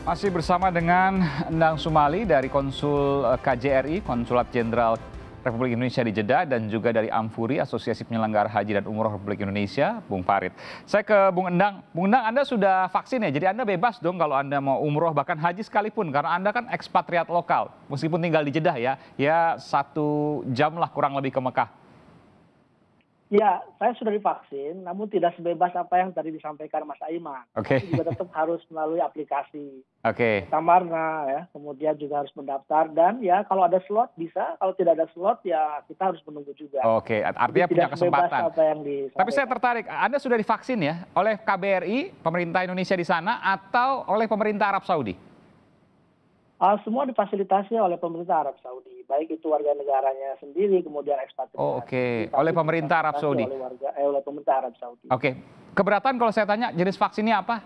Masih bersama dengan Endang Sumali dari Konsul KJRI, Konsulat Jenderal Republik Indonesia di Jeddah, dan juga dari Amfuri, Asosiasi Penyelenggara Haji dan Umroh Republik Indonesia, Bung Farid. Saya ke Bung Endang. Bung Endang, Anda sudah vaksin ya, jadi Anda bebas dong kalau Anda mau umroh, bahkan haji sekalipun, karena Anda kan ekspatriat lokal, meskipun tinggal di Jeddah ya 1 jam lah kurang lebih ke Mekah. Ya, saya sudah divaksin, namun tidak sebebas apa yang tadi disampaikan Mas Aiman. Oke. Tapi juga tetap harus melalui aplikasi Oke. Tamarna, ya. Kemudian juga harus mendaftar, dan ya kalau ada slot bisa, kalau tidak ada slot ya kita harus menunggu juga. Oke, artinya Jadi punya tidak sebebas kesempatan. apa yang disampaikan. Tapi saya tertarik, Anda sudah divaksin ya oleh KBRI, pemerintah Indonesia di sana, atau oleh pemerintah Arab Saudi? Semua difasilitasi oleh pemerintah Arab Saudi, baik itu warga negaranya sendiri, kemudian ekspatriat. Oh, oke. Oleh pemerintah Arab Saudi. Oleh pemerintah Arab Saudi. Oke. Keberatan kalau saya tanya jenis vaksinnya apa?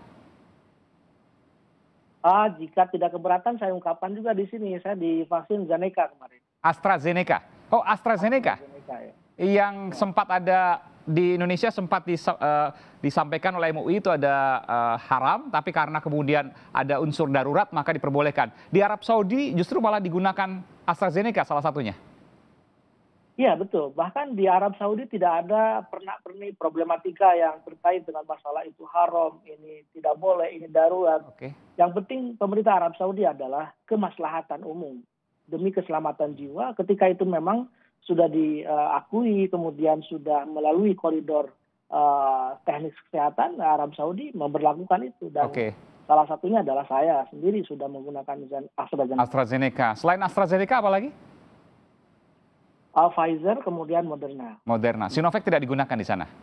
Jika tidak keberatan, saya ungkapkan juga di sini. Saya divaksin Zeneca kemarin. AstraZeneca. Oh, AstraZeneca. Ya. Yang sempat ada di Indonesia, sempat disampaikan oleh MUI itu ada haram, tapi karena kemudian ada unsur darurat maka diperbolehkan. Di Arab Saudi justru malah digunakan AstraZeneca salah satunya. Iya, betul. Bahkan di Arab Saudi tidak ada pernak-pernik problematika yang terkait dengan masalah itu haram, ini tidak boleh, ini darurat. Oke. Yang penting pemerintah Arab Saudi adalah kemaslahatan umum demi keselamatan jiwa. Ketika itu memang sudah diakui, kemudian sudah melalui koridor teknis kesehatan, Arab Saudi memberlakukan itu. Dan salah satunya adalah saya sendiri sudah menggunakan AstraZeneca. Selain AstraZeneca apa lagi? Pfizer, kemudian Moderna. Moderna. Sinovac tidak digunakan di sana?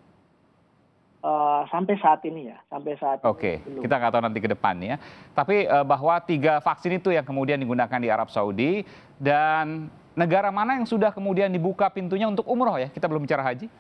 Sampai saat ini ya, sampai saat ini. Oke, kita nggak tahu nanti ke depannya. Tapi bahwa 3 vaksin itu yang kemudian digunakan di Arab Saudi, dan negara mana yang sudah kemudian dibuka pintunya untuk umroh ya? Kita belum bicara haji.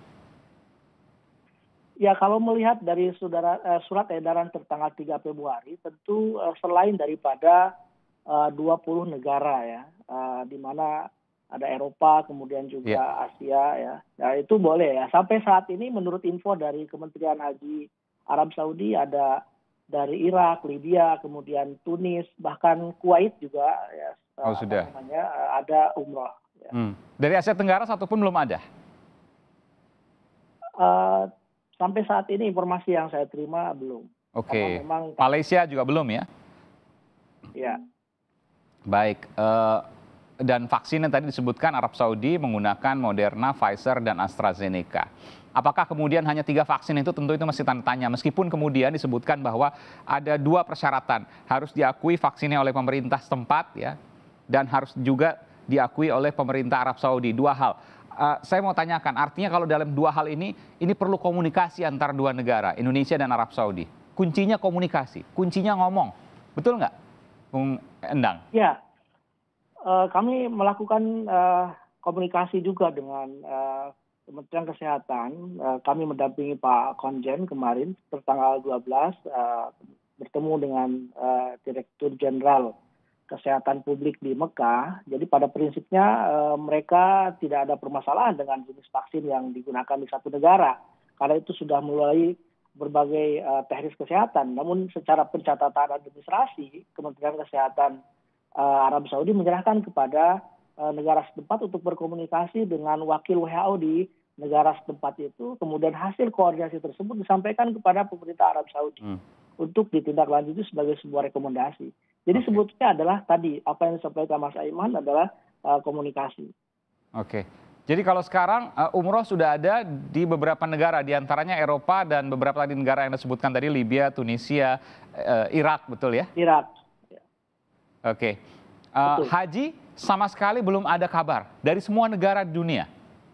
Ya, kalau melihat dari surat edaran tertanggal 3 Februari, tentu selain daripada 20 negara ya, di mana ada Eropa, kemudian juga Asia ya. Nah, itu boleh ya. Sampai saat ini menurut info dari Kementerian Haji Arab Saudi ada dari Irak, Libya, kemudian Tunis, bahkan Kuwait juga ya. Sudah. Ada umroh. Ya. Dari Asia Tenggara satupun belum ada? Sampai saat ini informasi yang saya terima belum. Oke. Malaysia juga belum ya? Ya. Baik. Dan vaksin yang tadi disebutkan Arab Saudi menggunakan Moderna, Pfizer, dan AstraZeneca. Apakah kemudian hanya 3 vaksin itu? Tentu itu masih tanda tanya. Meskipun kemudian disebutkan bahwa ada 2 persyaratan. Harus diakui vaksinnya oleh pemerintah setempat ya, dan harus juga diakui oleh pemerintah Arab Saudi. 2 hal. Saya mau tanyakan, artinya kalau dalam 2 hal ini perlu komunikasi antara 2 negara, Indonesia dan Arab Saudi. Kuncinya komunikasi, kuncinya ngomong. Betul nggak, Bung Endang? Ya. Kami melakukan komunikasi juga dengan Kementerian Kesehatan. Kami mendampingi Pak Konjen kemarin tertanggal 12 bertemu dengan Direktur Jenderal Kesehatan Publik di Mekah. Jadi pada prinsipnya mereka tidak ada permasalahan dengan jenis vaksin yang digunakan di satu negara, karena itu sudah mulai berbagai teknis kesehatan. Namun secara pencatatan administrasi, Kementerian Kesehatan Arab Saudi menyerahkan kepada negara setempat untuk berkomunikasi dengan wakil WHO di negara setempat itu. Kemudian hasil koordinasi tersebut disampaikan kepada pemerintah Arab Saudi untuk ditindaklanjuti sebagai sebuah rekomendasi. Jadi sebetulnya adalah tadi apa yang disampaikan Mas Aiman adalah komunikasi. Oke. Jadi kalau sekarang umroh sudah ada di beberapa negara, diantaranya Eropa dan beberapa lagi negara yang disebutkan tadi, Libya, Tunisia, Irak, betul ya? Irak. Oke. Haji sama sekali belum ada kabar dari semua negara di dunia?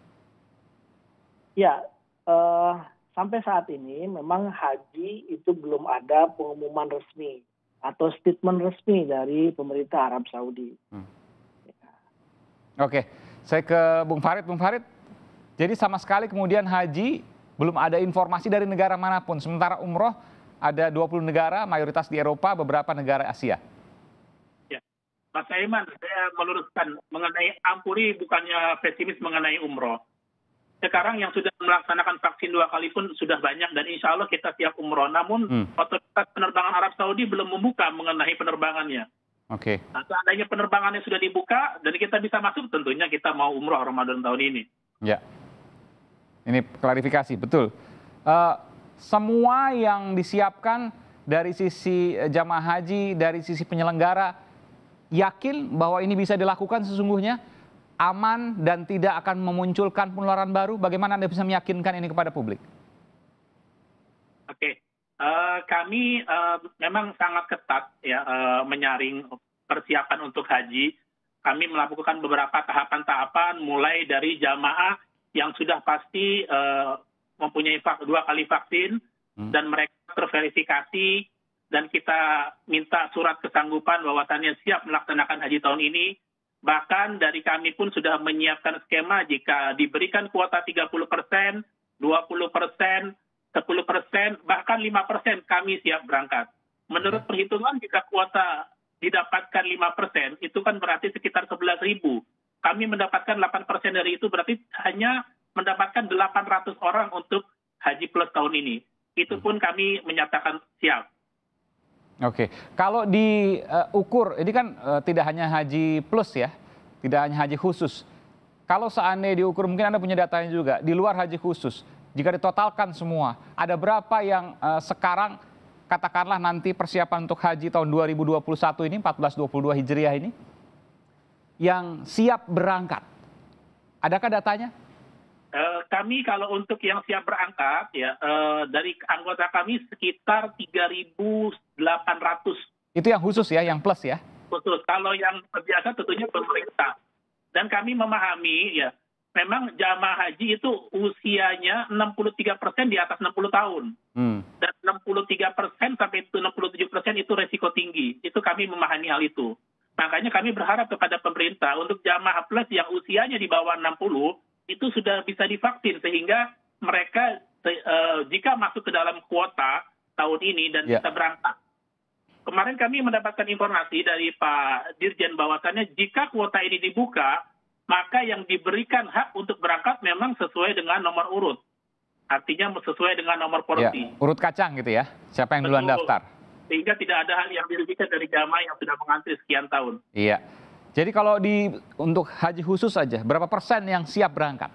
Ya, sampai saat ini memang haji itu belum ada pengumuman resmi atau statement resmi dari pemerintah Arab Saudi. Oke, saya ke Bung Farid. Bung Farid, jadi sama sekali kemudian haji belum ada informasi dari negara manapun. Sementara umroh ada 20 negara, mayoritas di Eropa, beberapa negara Asia. Mas Aiman, saya meluruskan mengenai Amfuri bukannya pesimis mengenai umroh. sekarang yang sudah melaksanakan vaksin 2 kali pun sudah banyak dan insya Allah kita siap umroh. Namun otoritas penerbangan Arab Saudi belum membuka mengenai penerbangannya. Oke. Nah, seandainya penerbangannya sudah dibuka dan kita bisa masuk, tentunya kita mau umroh Ramadan tahun ini. Ya, ini klarifikasi, betul. Semua yang disiapkan dari sisi jamaah haji, dari sisi penyelenggara, yakin bahwa ini bisa dilakukan sesungguhnya, aman dan tidak akan memunculkan penularan baru. Bagaimana Anda bisa meyakinkan ini kepada publik? Oke, kami memang sangat ketat ya menyaring persiapan untuk haji. Kami melakukan beberapa tahapan-tahapan mulai dari jamaah yang sudah pasti mempunyai 2 kali vaksin dan mereka terverifikasi dan kita minta surat kesanggupan bahwasannya siap melaksanakan haji tahun ini. Bahkan dari kami pun sudah menyiapkan skema jika diberikan kuota 30%, 20%, 10%, bahkan 5% kami siap berangkat. Menurut perhitungan jika kuota didapatkan 5%, itu kan berarti sekitar 11.000. Kami mendapatkan 8% dari itu berarti hanya mendapatkan 800 orang untuk Haji Plus tahun ini. Itu pun kami menyatakan siap. Oke, kalau diukur, ini kan tidak hanya Haji Plus ya, tidak hanya haji khusus. Kalau seandainya diukur, mungkin Anda punya datanya juga, di luar haji khusus, jika ditotalkan semua, ada berapa yang sekarang, katakanlah nanti persiapan untuk haji tahun 2021 ini, 1422 Hijriah ini, yang siap berangkat? Adakah datanya? Kami kalau untuk yang siap berangkat, ya dari anggota kami sekitar 3.800. Itu yang khusus ya, yang plus ya? Khusus. Kalau yang biasa tentunya pemerintah. Dan kami memahami ya, memang jamaah haji itu usianya 63% di atas 60 tahun. Dan 63% sampai 67% itu resiko tinggi. Itu kami memahami hal itu. Makanya kami berharap kepada pemerintah untuk jamaah plus yang usianya di bawah 60, itu sudah bisa divaksin sehingga mereka jika masuk ke dalam kuota tahun ini dan bisa berangkat. Kemarin kami mendapatkan informasi dari Pak Dirjen bahwasannya jika kuota ini dibuka, maka yang diberikan hak untuk berangkat memang sesuai dengan nomor urut. Artinya sesuai dengan nomor porsi. Urut kacang gitu ya, siapa yang duluan daftar. Sehingga tidak ada hal yang dirugikan dari jamaah yang sudah mengantri sekian tahun. Iya. Jadi kalau untuk haji khusus saja, berapa persen yang siap berangkat?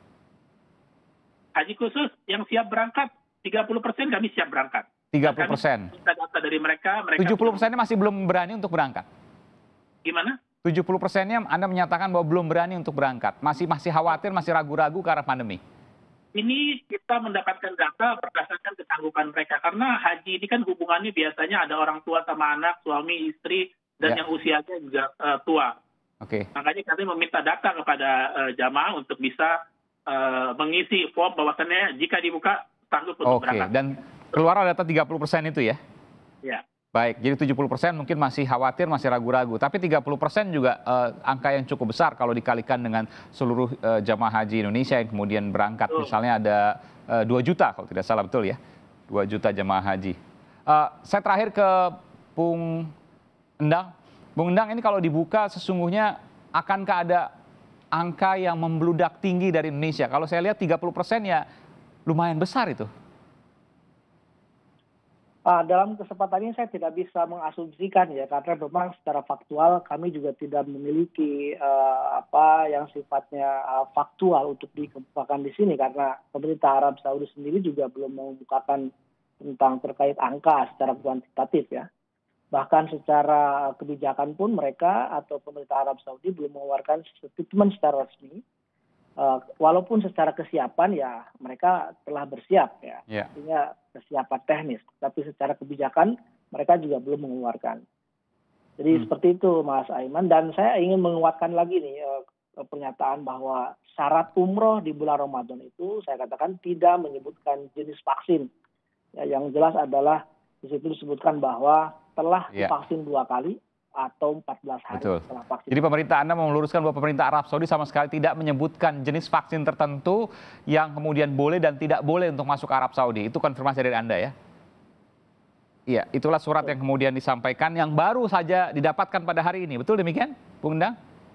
Haji khusus yang siap berangkat, 30% kami siap berangkat. 30%. Kita data dari mereka 70%-nya masih belum berani untuk berangkat? Gimana? 70%-nya Anda menyatakan bahwa belum berani untuk berangkat. Masih khawatir, masih ragu-ragu karena pandemi? Ini kita mendapatkan data berdasarkan kesanggupan mereka. Karena haji ini kan hubungannya biasanya ada orang tua sama anak, suami, istri, dan yang usianya juga tua. Oke. Makanya kami meminta data kepada jamaah untuk bisa mengisi form bahwasannya jika dibuka sanggup untuk berangkat. Dan keluar data 30% itu ya? Ya. Baik, jadi 70% mungkin masih khawatir, masih ragu-ragu. Tapi 30% juga angka yang cukup besar kalau dikalikan dengan seluruh jamaah haji Indonesia yang kemudian berangkat. Misalnya ada 2 juta kalau tidak salah, betul ya? 2 juta jamaah haji. Saya terakhir ke Bung Endang. Bung Endang, ini kalau dibuka sesungguhnya akankah ada angka yang membludak tinggi dari Indonesia? Kalau saya lihat 30% ya lumayan besar itu. Dalam kesempatan ini saya tidak bisa mengasumsikan ya, karena memang secara faktual kami juga tidak memiliki apa yang sifatnya faktual untuk dikemukakan di sini, karena pemerintah Arab Saudi sendiri juga belum mengemukakan tentang terkait angka secara kuantitatif ya. Bahkan secara kebijakan pun mereka atau pemerintah Arab Saudi belum mengeluarkan statement secara resmi. Walaupun secara kesiapan ya mereka telah bersiap ya, artinya kesiapan teknis. Tapi secara kebijakan mereka juga belum mengeluarkan. Jadi seperti itu Mas Aiman. Dan saya ingin menguatkan lagi nih pernyataan bahwa syarat umroh di bulan Ramadan itu saya katakan tidak menyebutkan jenis vaksin. Ya, yang jelas adalah di situ disebutkan bahwa telah divaksin 2 kali atau 14 hari setelah vaksin. Jadi pemerintah Anda mau meluruskan bahwa pemerintah Arab Saudi sama sekali tidak menyebutkan jenis vaksin tertentu yang kemudian boleh dan tidak boleh untuk masuk ke Arab Saudi. Itu konfirmasi dari Anda ya? Iya, itulah surat yang kemudian disampaikan yang baru saja didapatkan pada hari ini. Betul demikian, Bung Endang?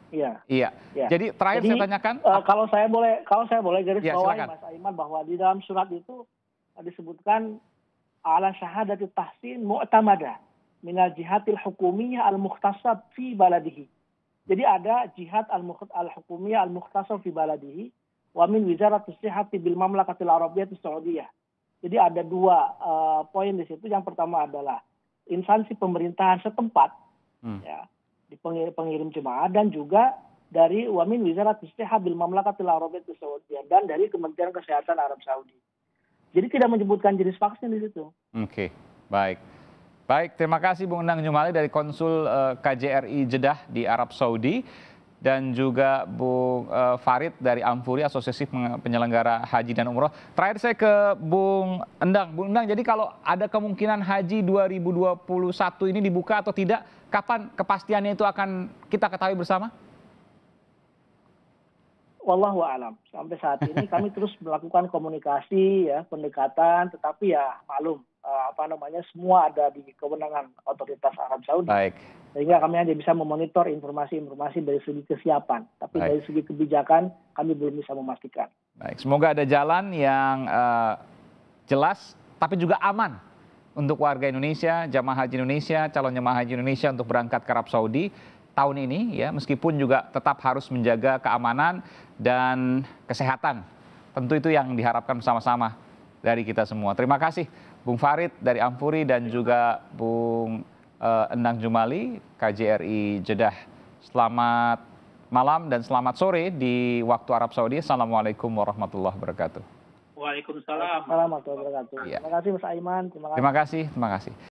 Iya. Iya. Ya. Jadi terakhir Jadi, saya tanyakan, kalau saya boleh garis Ya, bawahi silakan. Mas Aiman bahwa di dalam surat itu disebutkan ala syahadati tahsin mu'tamadah minal jihadil hukumiyah al-mukhtasab fi baladihi. Jadi ada jihad al-hukumiyah al-mukhtasab fi baladihi wa min wizaratus sihhati bil mamlakatil arabiyatis saudiyah. Jadi ada dua poin di situ. Yang pertama adalah instansi pemerintahan setempat, ya, di pengirim jemaah, dan juga dari Wamin Wizarat Istihad bil Mamlakatil Arabiyatis Saudiyah, dan dari Kementerian Kesehatan Arab Saudi. Jadi tidak menyebutkan jenis vaksin di situ. Oke, baik. Baik, terima kasih Bung Endang Jumali dari Konsul KJRI Jeddah di Arab Saudi, dan juga Bung Farid dari Amfuri, Asosiasi Penyelenggara Haji dan Umroh. Terakhir saya ke Bung Endang. Bung Endang, jadi kalau ada kemungkinan Haji 2021 ini dibuka atau tidak, kapan kepastiannya itu akan kita ketahui bersama? Wallahu a'lam. Sampai saat ini kami terus melakukan komunikasi, ya, pendekatan, tetapi ya maklum, semua ada di kewenangan otoritas Arab Saudi. Baik. Sehingga kami hanya bisa memonitor informasi-informasi dari segi kesiapan, tapi Baik. dari segi kebijakan kami belum bisa memastikan. Baik, semoga ada jalan yang jelas tapi juga aman untuk warga Indonesia, jamaah haji Indonesia, calon jemaah haji Indonesia untuk berangkat ke Arab Saudi tahun ini, ya, meskipun juga tetap harus menjaga keamanan dan kesehatan. Tentu itu yang diharapkan bersama-sama dari kita semua. Terima kasih Bung Farid dari Amfuri dan juga Bung Endang Jumali, KJRI Jeddah. Selamat malam dan selamat sore di waktu Arab Saudi. Assalamualaikum warahmatullahi wabarakatuh. Waalaikumsalam. Warahmatullahi wabarakatuh. Ya. Terima kasih Mas Aiman. Terima kasih.